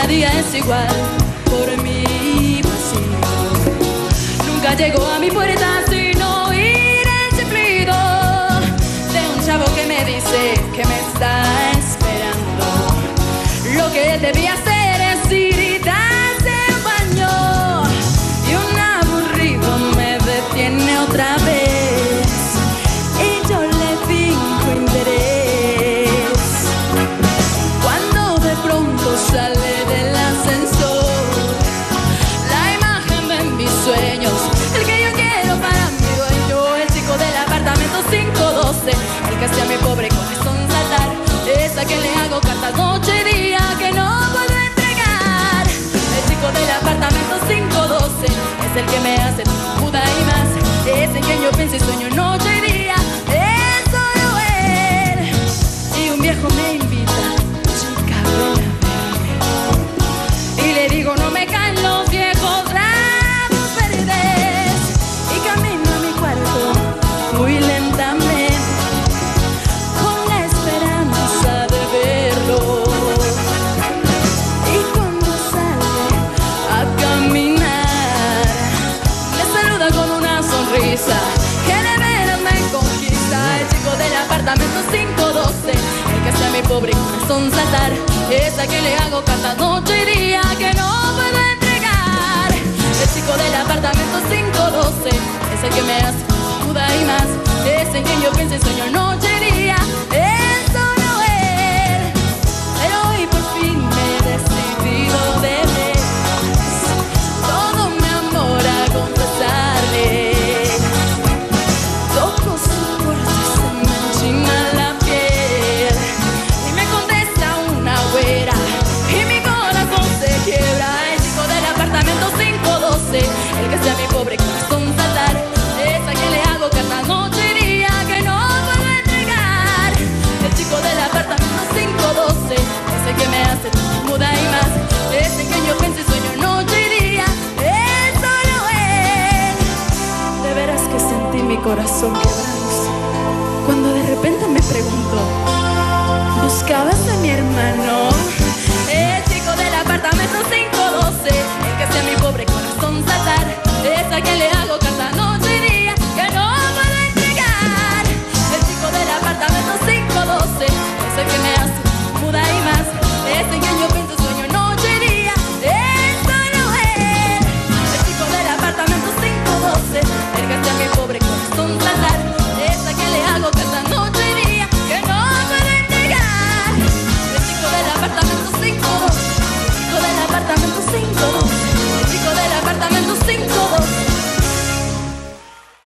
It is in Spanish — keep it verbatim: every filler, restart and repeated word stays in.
día es igual por mi pasillo. Nunca llegó a mi puerta sin oír el chiflido de un chavo que me dice que me está esperando. Lo que él debía hacer es ir y darse un baño, y un aburrido me detiene otra vez y yo le finjo interés. Cuando de pronto sale del ascensor la imagen de mis sueños, el que yo quiero para mi dueño, el chico del apartamento cinco doce, el que hace a mi pobre corazón saltar, esa que le hago cartas noche y día que no puedo entregar. El chico del apartamento cinco doce es el que me hace muda y más, es en quien yo pienso y sueño noche y día, es solo él. Y un viejo me invita, chica, ven a verme, y le digo no me caen los viejos labios verdes, y camino a mi cuarto muy lentamente con la esperanza de verlo. Y cuando sale a caminar me saluda con una sonrisa que de veras me conquista. El chico del apartamento cinco doce, el que hace a mi pobre corazón saltar, es a quien le hago cartas noche y día que no puedo entregar. El chico del apartamento cinco doce es el que me hace muda y más, es en quien yo pienso y sueño noche y día, es solo él. Pero hoy por fin me he decidido de vez todo mi amor a confesarle. Toco su puerta y se me enchina la piel, y me contesta una güera y mi corazón se quiebra. El chico del apartamento cinco doce, el que hace a mi pobre corazón saltar, es a quien le hago cartas noche y día que no puedo entregar. El chico del apartamento cinco doce es el que me hace muda y más, es en quien yo pienso y sueño noche y día, es solo él. De veras que sentí mi corazón quebrándose cuando de repente me preguntó, ¿buscabas a mi hermano?